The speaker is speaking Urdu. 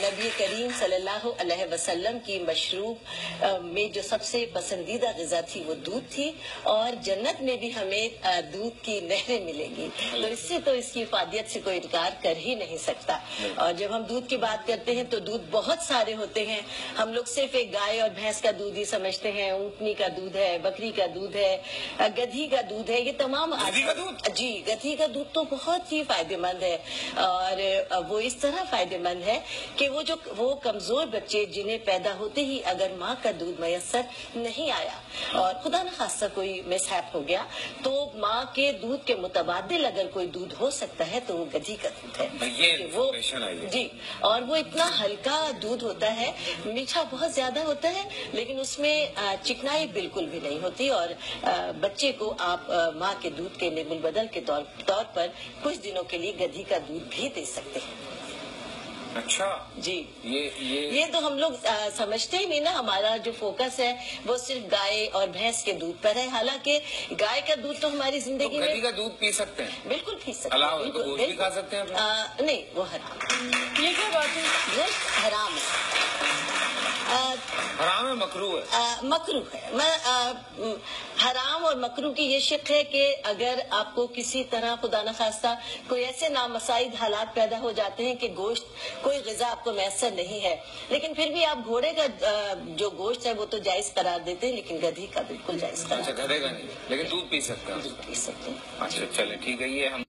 نبی کریم صلی اللہ علیہ وسلم کی مشروب میں جو سب سے پسندیدہ غذا تھی وہ دودھ تھی، اور جنت میں بھی ہمیں دودھ کی نہریں ملیں گی، تو اس سے تو اس کی افادیت سے کوئی انکار کر ہی نہیں سکتا۔ اور جب ہم دودھ کی بات کرتے ہیں تو دودھ بہت سارے ہوتے ہیں، ہم لوگ صرف ایک گائے اور بھینس کا دودھ ہی سمجھتے ہیں، اونٹنی کا دودھ ہے، بکری کا دودھ ہے، گدھی کا دودھ ہے، یہ تمام جی گدھی کا دودھ تو بہت ہی فائدہ مند ہے، اور وہ اس طرح فائدہ مند ہے کہ وہ کمزور بچے جنہیں پیدا ہوتے ہی اگر ماں کا دودھ میسر نہیں آیا اور خدا نخواستہ کوئی مس ہیپ ہو گیا تو ماں کے دودھ کے متبادل اگر کوئی دودھ ہو سکتا ہے تو وہ گدھی کا دودھ ہے، وہ جی، اور وہ اتنا ہلکا دودھ ہوتا ہے، میٹھا بہت زیادہ ہوتا ہے لیکن اس میں چکنائی بالکل بھی نہیں ہوتی، اور بچے کو آپ ماں کے دودھ کے نعم البدل کے طور پر کچھ دنوں کے لیے گدھی کا دودھ بھی دے سکتے ہیں۔ اچھا جی، یہ تو ہم لوگ سمجھتے ہی نہیں نا، ہمارا جو فوکس ہے وہ صرف گائے اور بھینس کے دودھ پر ہے، حالانکہ گائے کا دودھ تو ہماری زندگی میں گدھی کا دودھ پی سکتے ہیں، بالکل پی سکتے ہیں، گوشت بھی کھا سکتے ہیں، نہیں وہ حرام، یہ کیا بات ہے؟ گوشت حرام ہے، حرام ہے، مکروہ ہے، مکروہ ہے۔ حرام اور مکروہ کی یہ شق ہے کہ اگر آپ کو کسی طرح خدا نخواستہ کوئی ایسے نامساعد حالات پیدا ہو جاتے ہیں کہ گوشت کوئی غذا آپ کو میسر نہیں ہے، لیکن پھر بھی آپ گھوڑے کا جو گوشت ہے وہ تو جائز قرار دیتے ہیں، لیکن گدھی کا بالکل جائز قرار اچھا گدھے کا نہیں، لیکن دودھ پی سکتے ہیں، دودھ پی سکتے ہیں۔ اچھا چلے ٹھیک ہے، یہ ہم